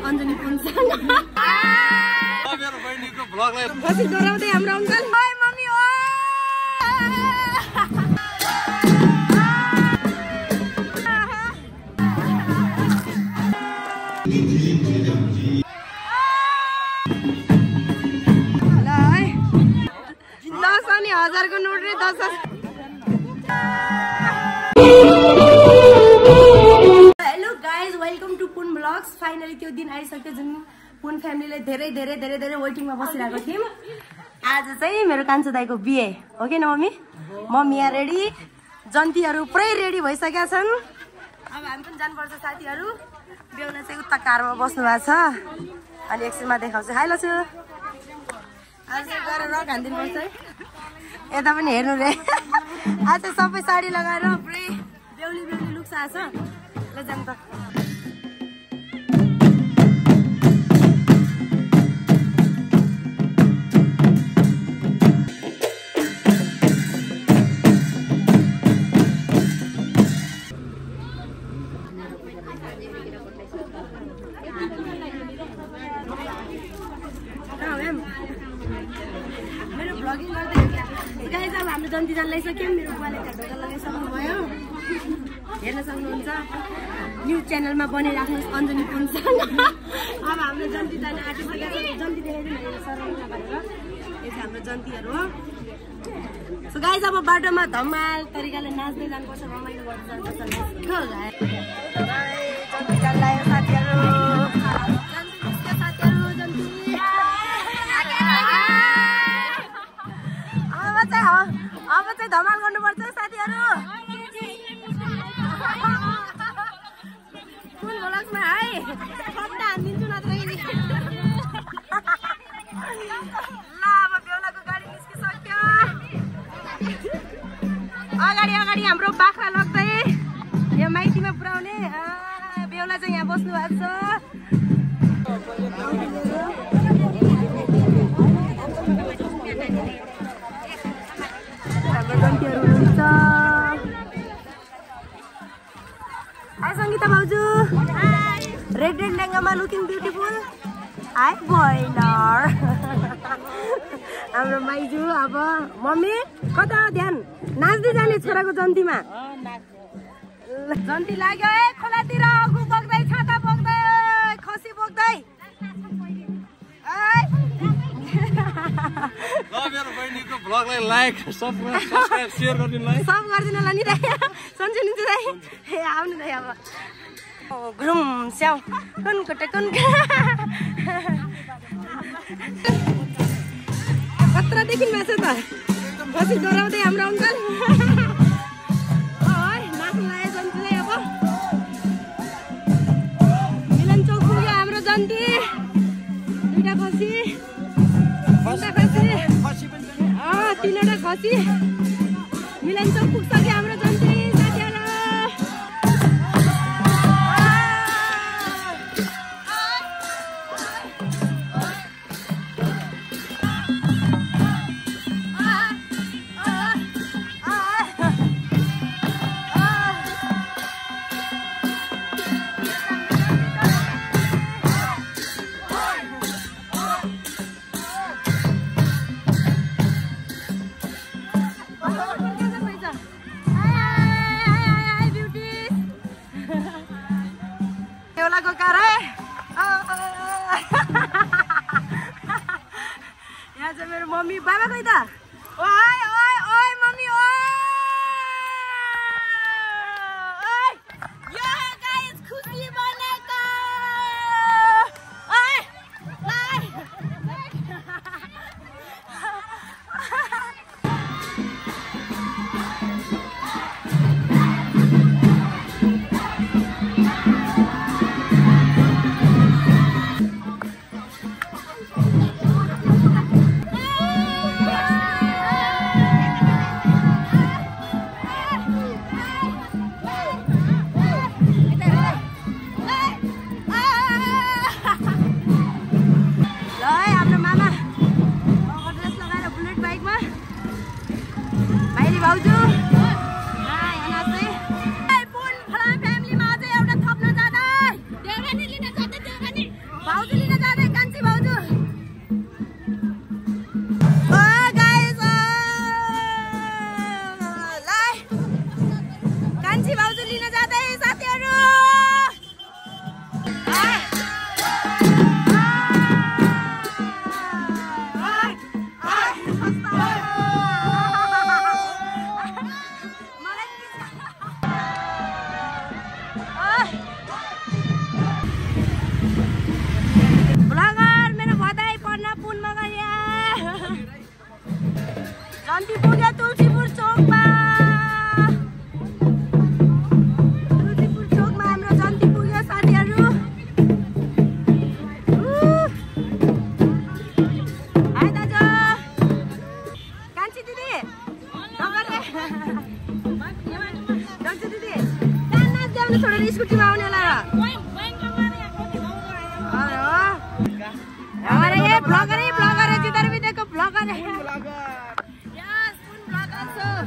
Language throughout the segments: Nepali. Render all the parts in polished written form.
अन्जनी पुनसँग मेरो बहिनीको भ्लगलाई पछि दोहोऱ्याउँदै हाम्रो अङ्कल ओइ मम्मी ओ ल है 10 अनि 1000 को नोट रे 10 welcome to Pun blogs. Finally त्यो दिन आइसक्यो जुन पुन फ्यामिलीले धेरै धेरै धेरै धेरै वेटिङमा बसिरहेको थियौँ। आज चाहिँ मेरो कान्छो दाइको बिहे हो कि न मम्मी? मम्मी यहाँ रेडी, जन्तीहरू पुरै रेडी भइसकेका छन्। अब हामी पनि जानुपर्छ साथीहरू। बेहुला चाहिँ उता कारमा बस्नु भएको छ अनि एकछिनमा देखाउँछु। हाइ लछु आज गएर रक हान्दिनुपर्छ है। यता पनि हेर्नु रे आज सबै साडी लगाएर पुरै बेहुली बेहुली लुक्स आएछ। ल जाऊँ त। मेरो भ्लगिङ गर्दै गाइस अब हाम्रो जन्ती जान लगाइसक्यौँ। मेरो बुवाले त्यहाँ ढोका लगाइसक्नु भयो, हेर्न सक्नुहुन्छ। न्युज च्यानलमा बनिराख्नुहोस् अन्जनी पुनसँग। अब हाम्रो जन्ती जान आँटिसकेको छ। जन्ती देखाइदिनु सरौना भनेर। यो चाहिँ हाम्रो जन्तीहरू हो। सो गाइस अब बाटोमा धमाल तरिकाले नाच्दै जानुपर्छ, रमाइलो गर्दै जानुपर्छ। जन्ती जान लाग्यो साथीहरू। अब चाहिँ धमाल गर्नुपर्छ साथीहरू। कुन भ्लग्समा है खड्डा हानिदिन्छु नत्र। ल अब बेहुलाको गाडी निस्किसक्यो। अगाडि अगाडि हाम्रो बाख्रा लग्दै यो माइतीमा पुर्याउने बेहुला चाहिँ यहाँ बस्नु भएको छ। जन्तीहरू हुनुहुन्छ। हाई सङ्गीता भाउजू। रेड रेड लेङ्गामा लुकिङ ब्युटिफुल। हाई बोइलर हाम्रो माइजू। अब मम्मी कता ध्यान नाच्दै जाने छोराको जन्तीमा। जन्ती लाग्यो है खोलातिर। अगु बोक्दै छाता बोक्दै खसी बोक्दै। मेरो बहिनीको भ्लगलाई लाइक सब्स्क्राइब शेयर गरिदिनुलाई। सब गरिदिनु होला नि दाइ। सन्चो नि दाइ। ए आउनु दाइ अब घुम स्याउ कुनकुटे कुन कत्रा देखिनु भएको छ त। पछि दोहोऱ्याउँदै हाम्रो अङ्कल नाच्नु लाग्यो जन्तीलाई। अब मिलन चौक पुग्यो हाम्रो जन्ती। दुईटा खसी तीनवटा खसी मिलन चौक पुग्छ हाम्रो जन्ती साथीहरू। बेहुलाको कार है। यहाँ चाहिँ मेरो मम्मी बाबा कोही त। ओइ ओइ ओइ मम्मी ओइ यो गाइस खुसी बनेको। ओइ हमारा ये ब्लॉगर है जिधर भी देखो ब्लॉगर है। यस फुल ब्लॉगर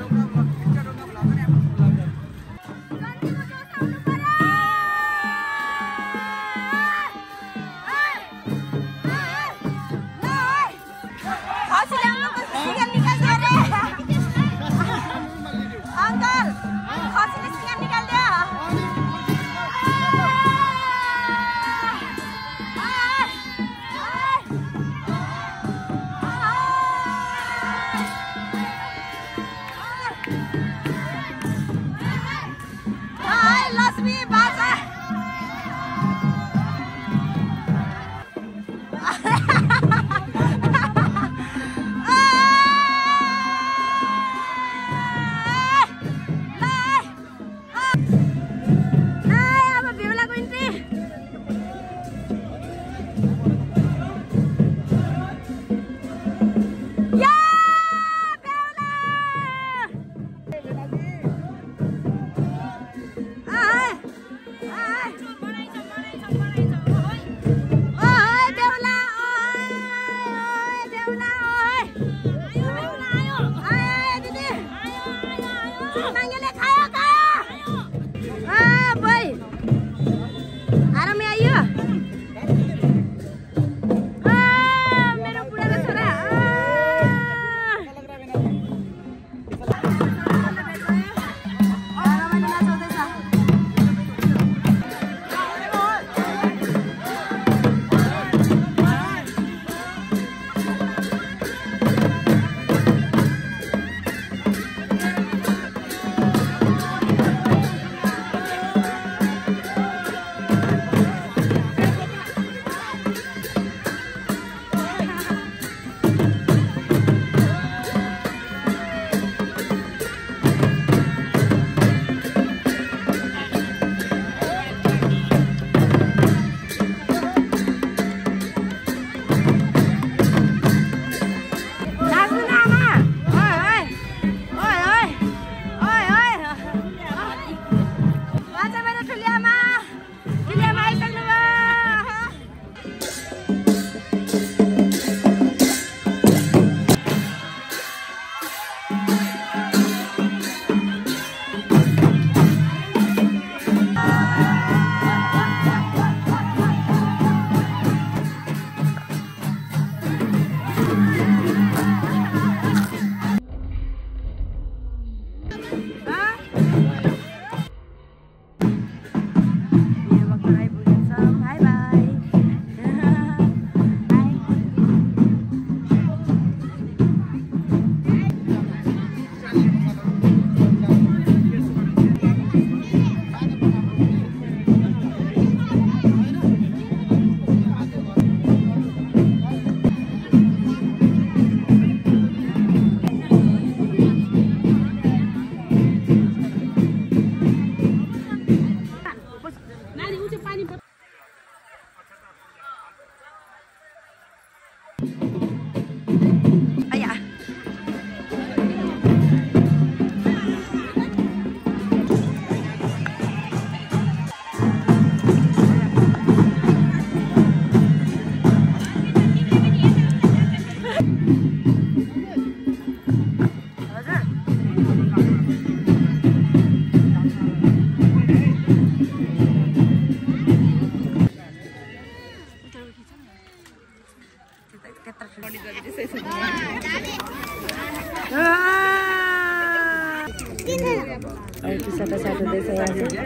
साटो हुँदैछ यहाँ चाहिँ।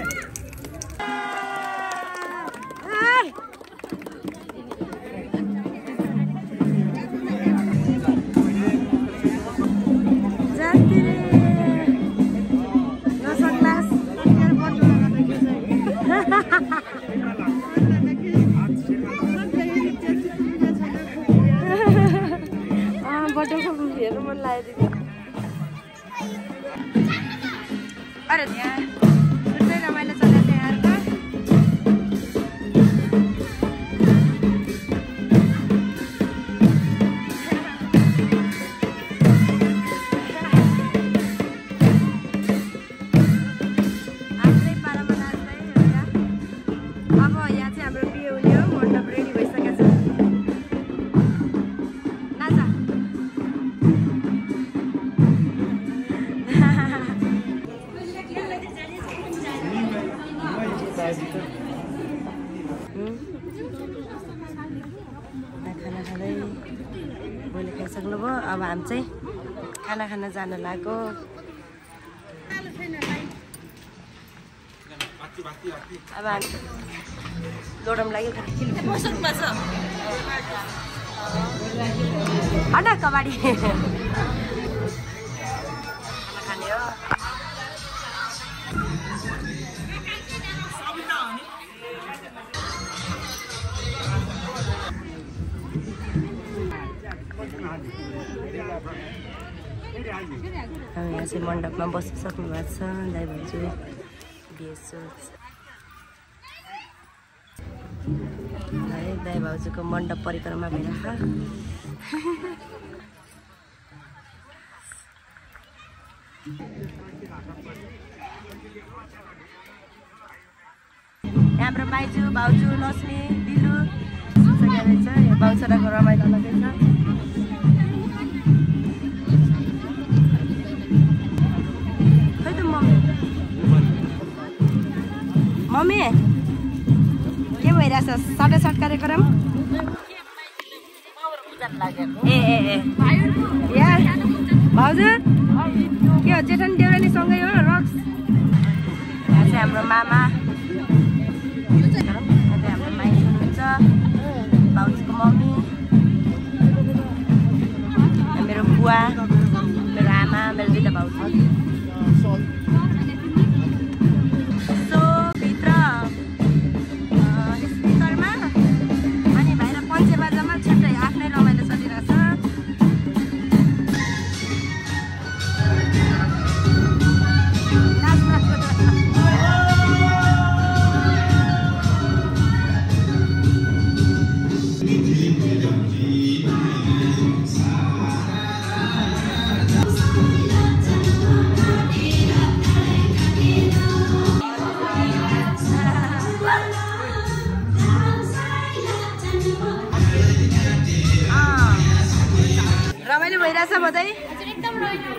हेर्नु मन लाग्यो। अरे यहाँ कुनै रमाइलो चलेको यहाँ आफ्नै पारामा नाच्दै हो। अब यहाँ चाहिँ हाम्रो बिहे हुने हो, मण्डप रेडी भइसकेको छ। खाना खाँदै मैले खाइसक्नुभयो। अब हामी चाहिँ खाना खान जान लागेको। अब हामी दौडम लाग्यो हन कबाडी खाने हो। यहाँ चाहिँ मण्डपमा बसिसक्नु भएको छ दाइ भाउजू है। दाइ भाउजूको मण्डप परिक्रमा भइरहेको हाम्रो माइजू भाउजू लक्ष्मी दिलु सकिरहेछ। यो बाउछराको रमाइलो अलगै छ। खै त मम्मी के भइरहेछ? सटै सट कार्यक्रम ए या भाउजू के हो? जेठन देउरानी सँगै हो रक्स। यहाँ चाहिँ हाम्रो मामा हाम्रो माइती हुनुहुन्छ, भाउजूको मम्मी, मेरो बुवा, मेरो आमा, मेरो दुईटा भाउजू। सो भित्र स्पिकरमा अनि बाहिर पञ्चे बाजामा छुट्टै आफ्नै रमाइलो चलिरहेछ। रमाइलो भइरहेछ मजै एकदम।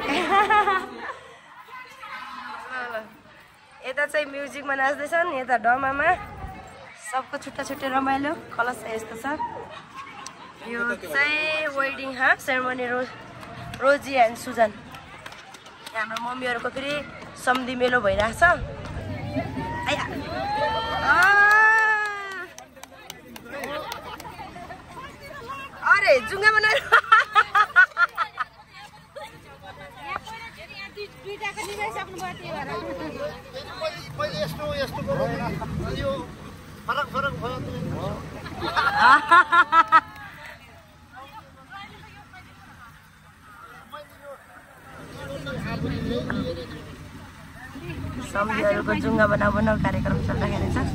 यता चाहिँ म्युजिकमा नाच्दैछन्, यता ड्रामामा सबको छुट्टा छुट्टै रमाइलो कलश यस्तो छ। यो चाहिँ wedding ceremony Roji and Sujan. हाम्रो मम्मीहरूको फेरि सम्धि मेलो भइरहेछ। अरे जुङ्गा बनाएर सम्झीहरूको जुङ्गा बनाउ कार्यक्रम चल्दाखेरि छ।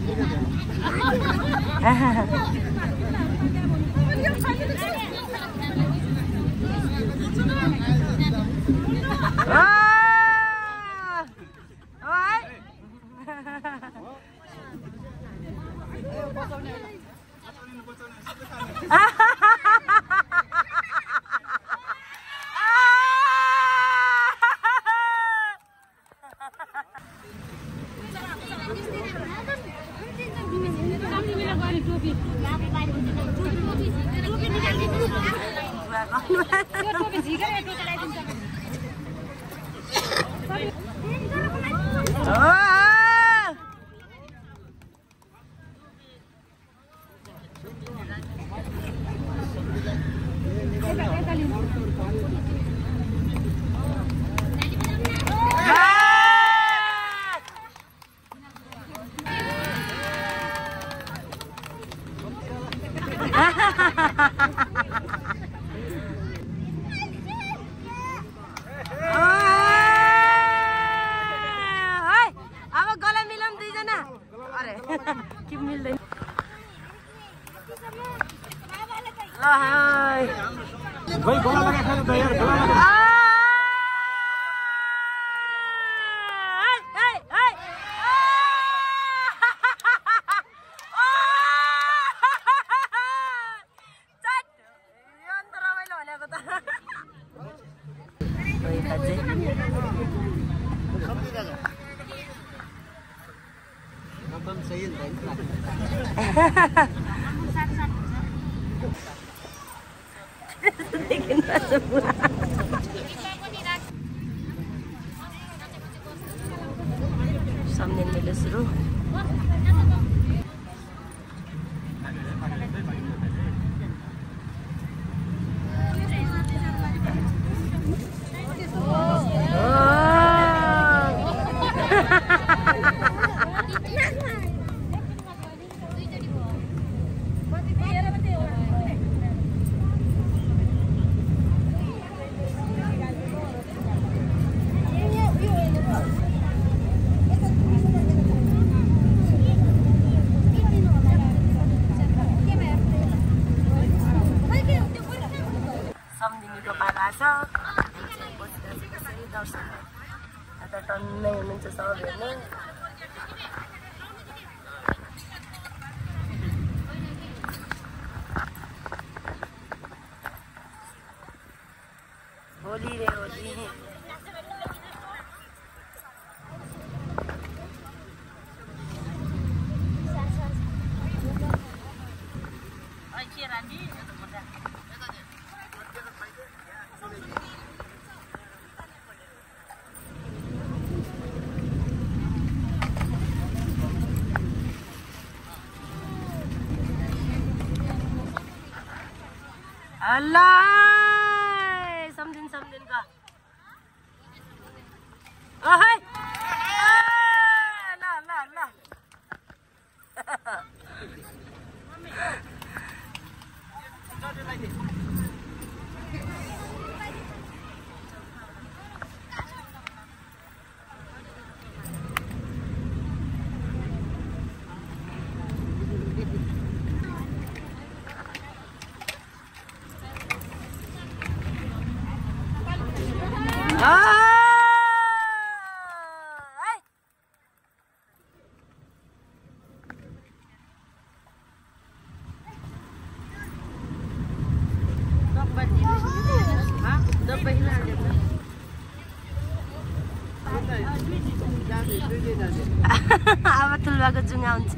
सम्झिँदैले सुरु सम्झिनेको पाला छ दर्शन आता टन्नै हुनुहुन्छ सब हेर्ने होली रे होली अल्लाह सम्झिन का ओहे ला ला ला अब तुलबाको जुङ्गा हुन्छ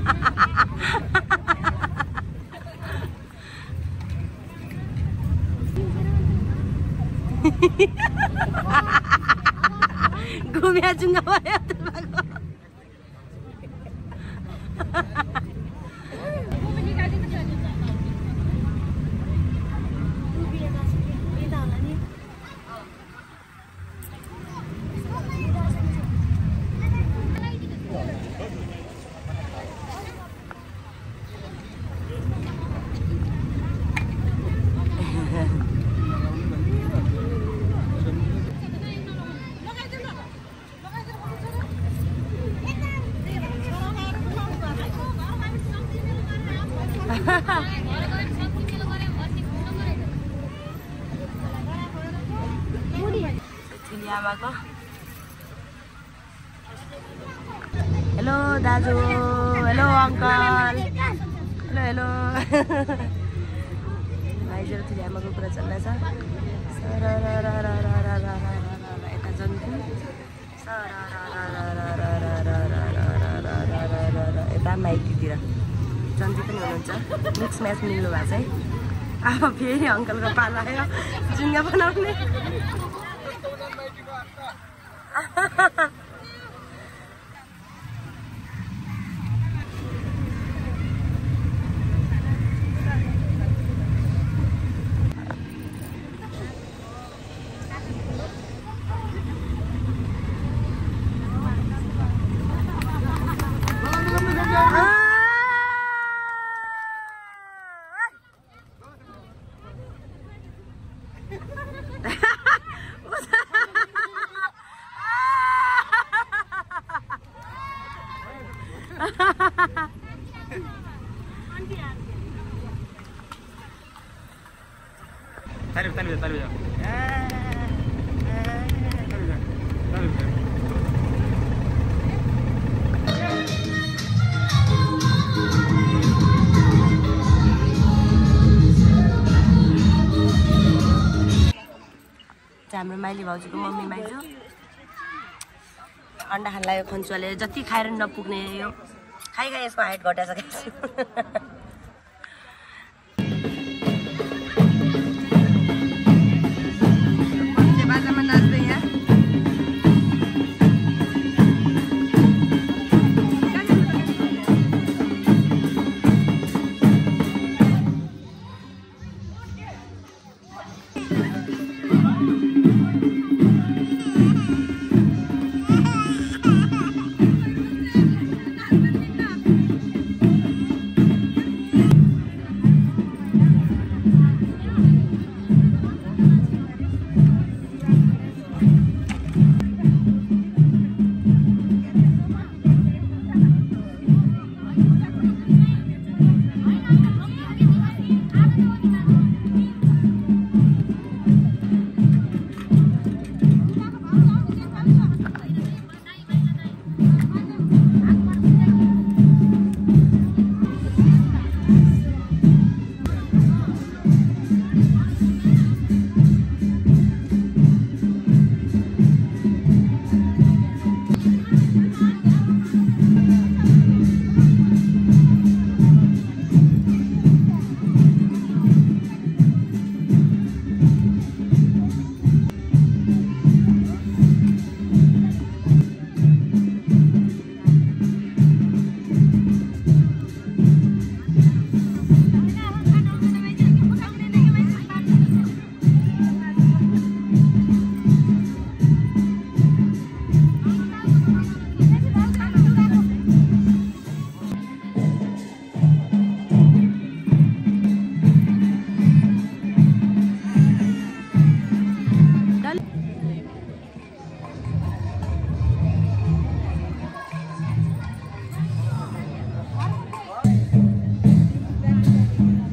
घुम्या जुङ्गा भयो तुलबाको आमाको हेलो दाजु हेलो अंकल हेलो हेलो भाइजहरू थुली आमाको कुरा चल्दैछ यता जन्ती यता माइतीतिर जन्ती पनि हुनुहुन्छ मिक्स म्याच मिल्नु भएको चाहिँ अब फेरि अङ्कलको पाला आयो जुङ्गा बनाउने हाम्रो माइली भाउजूको मम्मी माइजू अन्डा खान लाग्यो खन्चुवाले जति खाएर नपुग्ने यो खाइ यसको हाइट घटाएको छ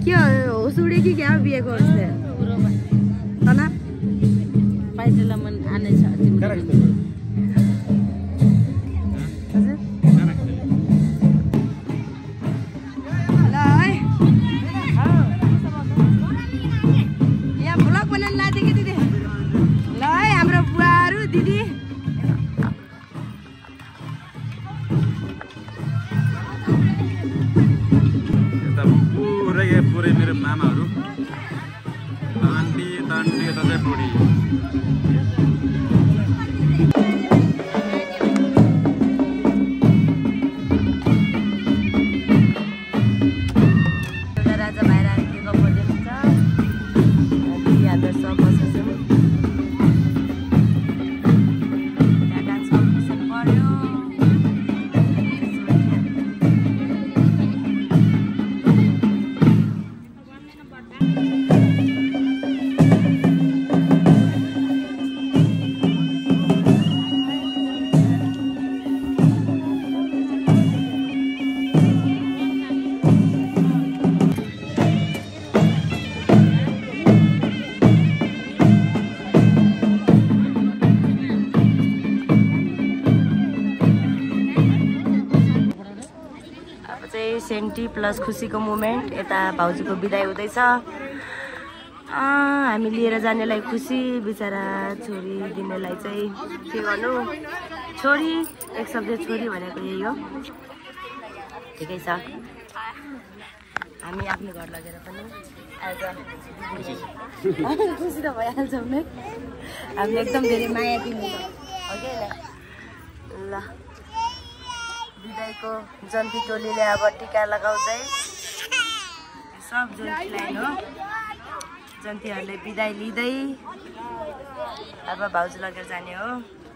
के होस उडे कि क्या बिहे गर्छ तना पाइजला मन आने छ यहाँ भ्लग बनाउनु लाथे कि दिदी ल है हाम्रो बुवाहरू दिदी पुरै मेरो मामाहरू आन्टी तान्टी यता चाहिँ बुढी राजा भाइर के गर्नुहुन्छ हाम्रो सब बसेछौँ डान्स कम्पिटिसन पर्यो सेन्टी प्लस खुसीको मोमेन्ट यता भाउजूको बिदाई हुँदैछ हामी लिएर जानेलाई खुसी बिचरा छोरी दिनेलाई चाहिँ के गर्नु छोरी एक शब्द छोरी भनेको यही हो ठिकै छ हामी आफ्नो घर लगेर पनि आज खुसी त भइहाल्छौँ नै हामीले एकदम धेरै माया दिनु ओके ल बिदाईको जन्ती टोलीले अब टिका लगाउँदै सब जन्तीलाई हो जन्तीहरूले बिदाई लिँदै अब भाउजू लगेर जाने हो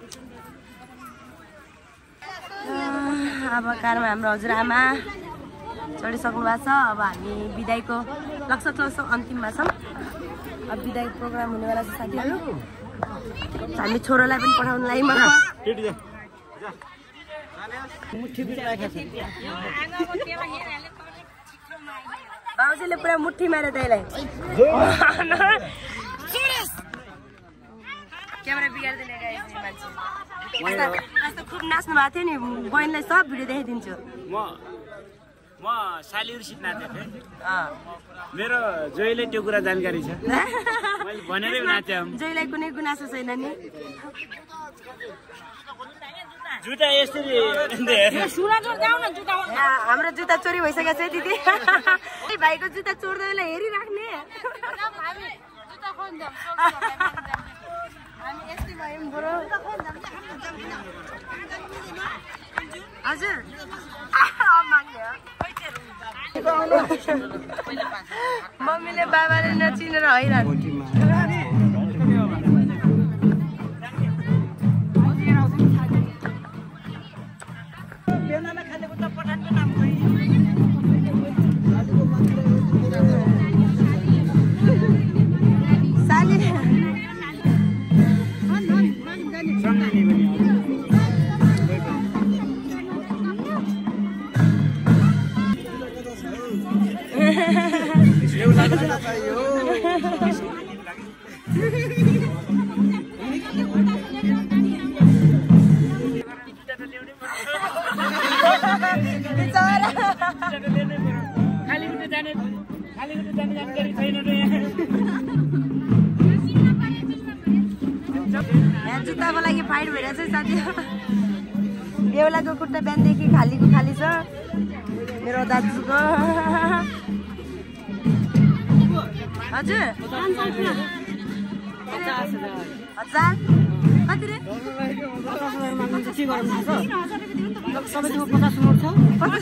अब कारमा हाम्रो हजुरआमा चढिसक्नु भएको छ अब हामी बिदाईको लगभग अन्तिममा छौँ अब बिदाई प्रोग्राम हुनेवाला छ साथीहरू हामी छोरालाई पनि पठाउनु लागि बाउजीले पुरा मुठी मारे त्यसलाई क्यामेरा बिगारिदिने मान्छे खुब नाच्नु भएको थियो नि बहिनीलाई सब भिडियो देखाइदिन्छु म सालीहरुसित नाचेको थिएँ मेरो जोइले त्यो कुरा जानकारी छ मैले भनेरै नाचेँ जोइलाई कुनै गुनासो छैन नि जुत्ता यसरी हाम्रो जुत्ता चोरी भइसकेको छ दिदी भाइको जुत्ता चोर्दैलाई हेरिराख्ने हजुर मम्मीले बाबाले नचिनेर हैरान जुत्ताको लागि फाइट भइरहेछ साथी बेहुलाको खुट्टा बिहानदेखि खालीको खाली छ मेरो दाजुको हजुर 1000 कति रे सबैसँग 50 नोट छ 50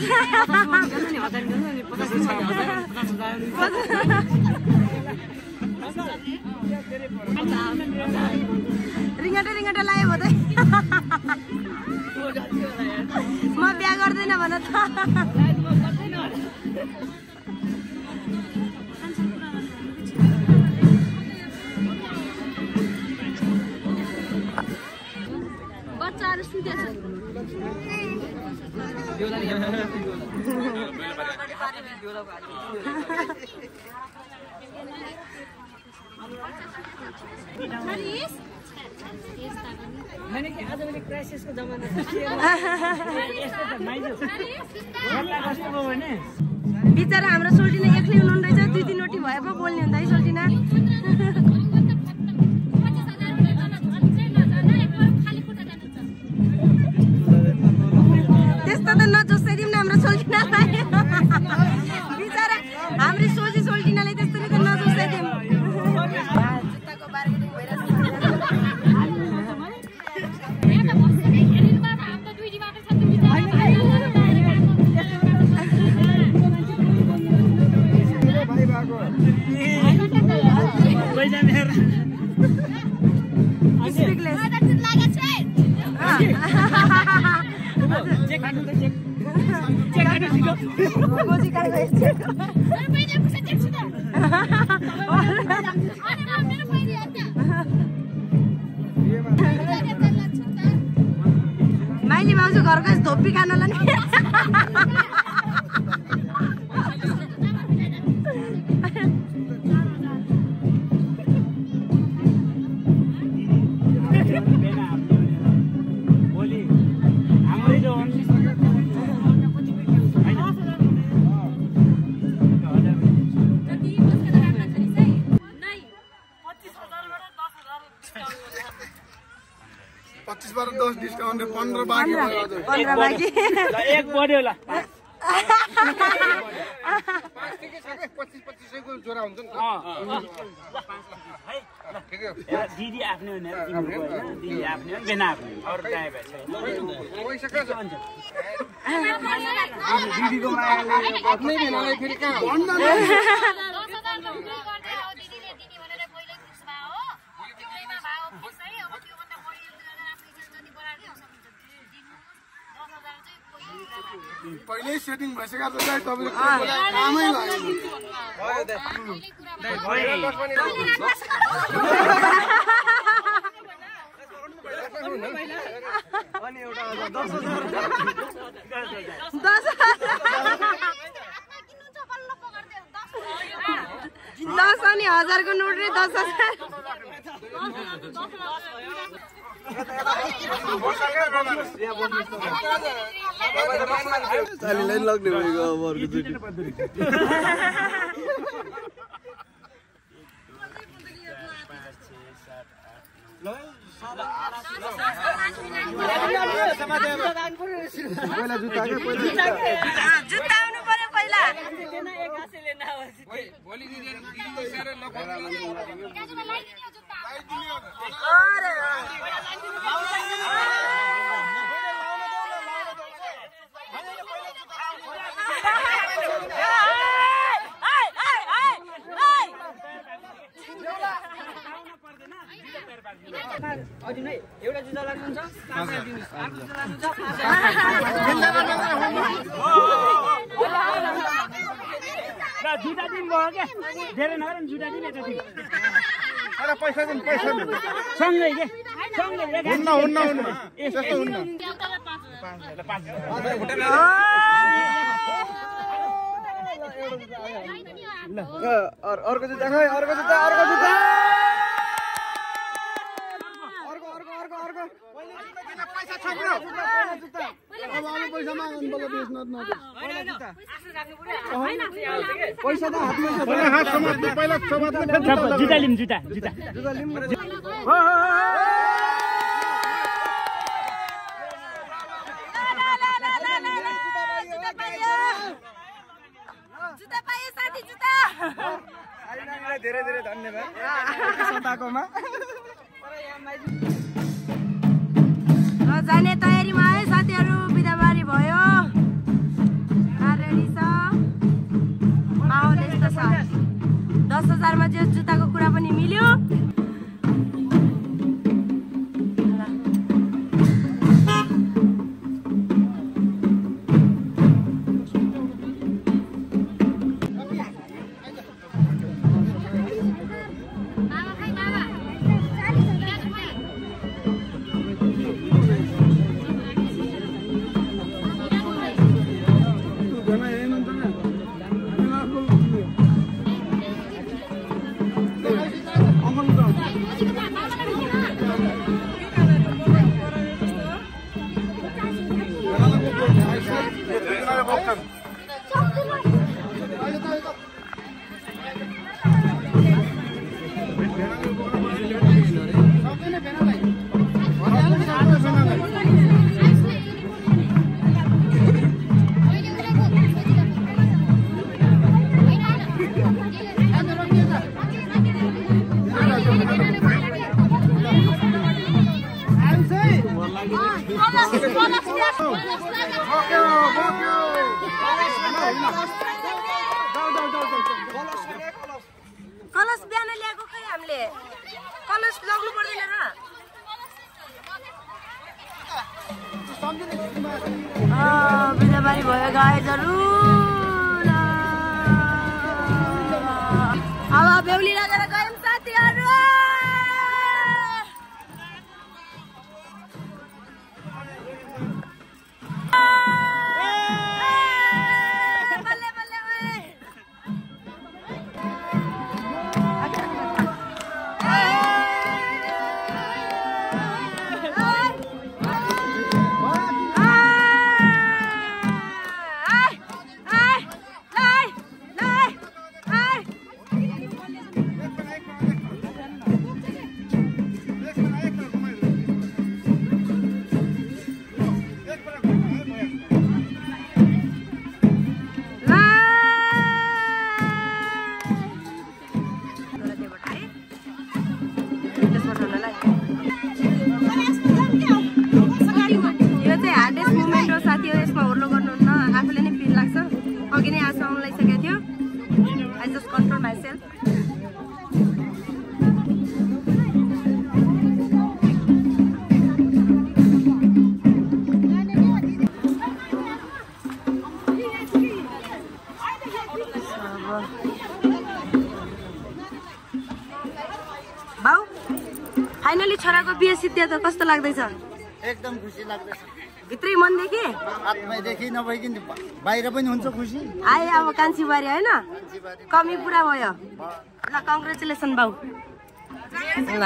रिङ्गटा लायो भने म बिहा गर्दैन भन त बच्चाहरु सुतेछ मैंने कि आज मैले क्राइसिसको जमाना छ बिचरा हाम्रो सोल्टिना एक्लै हुनुहुन्न रहेछ 2-3 वटी भए पो बोल्ने हुन्छ है सोल्टिना त्यस्तो त नजोसाइदिउँ न हाम्रो सोल्टिनालाई बिचरा हाम्रो सोल्टिनाले त्यस्तो त नजोसाइदिउँ जुत्ताको बार्गेनिङ भइरहेछ माइली भाउजू घरको धोपी खानलाई डिस्काउन्ट 15 बाँकी एक बढ्यो ल 25 को जोरा हुन्छ नि दिदी आफ्नै हुने दिदी आफ्नै हो बेना आफ्नै अरू दाइ भाइ छैन पैसा कहाँ छ दिदीको मायाले आफ्नै बेनालाई फेरि कहाँ भन्दा पहिले सेटिङ भइसकेको छ तपाईले कामै लागेन अनि एउटा 10 अनि 1000 को नोट रे 10,000 लाइन लाग्ने भएको अब अर्कोचोटि पहिला जुत्ता के पहिला जुत्ता आउनु पर्यो पहिला भोलि दिदी गएर एउटा जुत्ता लाग्नुहुन्छ जुटा दिन भयो क्या धेरै नगरौँ जुटा दिन यता दिन पैसा दिन पैसा सँगै के सँगै हुन्न त्यस्तो हुन्न अर्को जुत्ता खै अर्को जुत्ता पैसा छोड्नु अब पैसा माग्नु बल्ल बेच्न पैसा त हातमा छ पहिला हात समात्नु पहिला जुत्ता लिम जुत्ता लिम जुत्ता पाए साथी जुत्ता धेरै धेरै धन्यवाद सताकोमा जाने तयारीमा है साथीहरू बिदाबारी भयो रेडी छ माहौल यस्तो छ 10,000 मा जो जुत्ताको कुरा पनि मिल्यो लग्नु पर्दैन र बिदाबारी भयो गाइजहरु अब बेहुली लगेर गयौँ साथीहरु बाउ फाइनली छोराको बिहे सिद्धियो त कस्तो लाग्दैछ एकदम खुसी लाग्दैछ भित्रै मनदेखि आत्मैदेखि नभइकन बाहिर पनि हुन्छ खुसी आए अब कान्छीबारी हैन कमी पुरा भयो ल कङ्ग्रेचुलेसन बाउ ल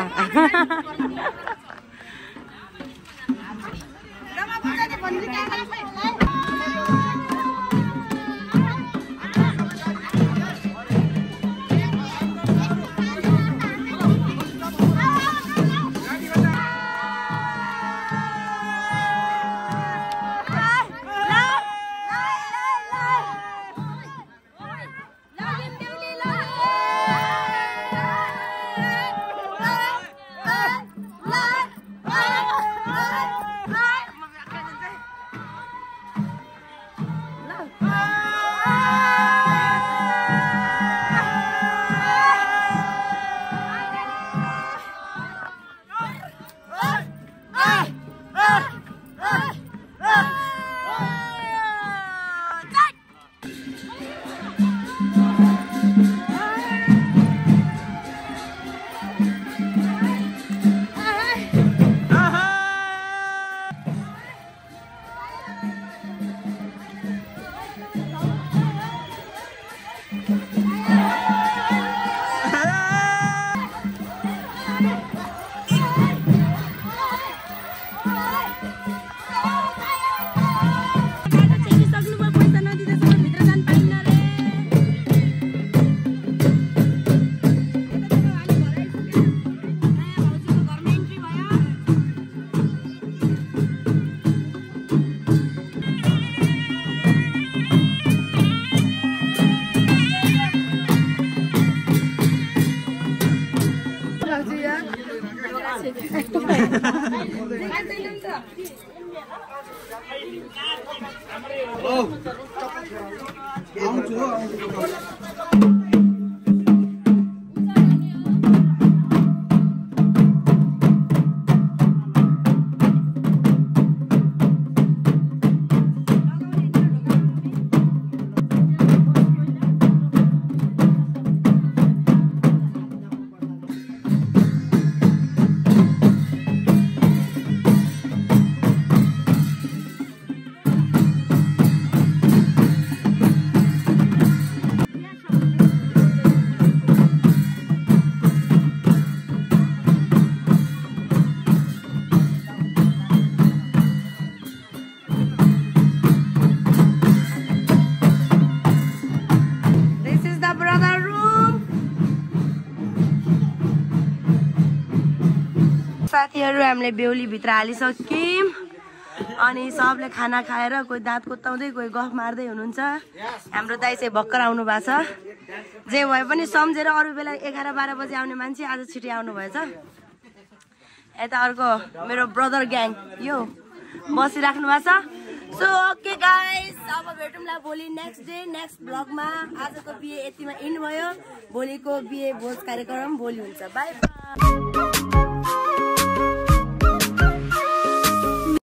साथीहरु हामीले बेहुली भित्र हालिसक्यौं अनि सबले खाना खाएर कोही दाँत कोताउँदै कोही गफ मार्दै हुनुहुन्छ हाम्रो दाइ चाहिँ भक्कर आउनु भएको छ जे भए पनि सम्झेर अरु बेला 11-12 बजे आउने मान्छे आज छिटै आउनु भएछ यता अर्को मेरो ब्रदर ग्याङ यो बसिराख्नु भएको छ सो ओके गाइस अब भेटौँला भोलि नेक्स्ट डे नेक्स्ट ब्लगमा आजको बिहे यतिमा इन्ड भयो भोलिको बिहे भोज कार्यक्रम भोलि हुन्छ बाइ बाइ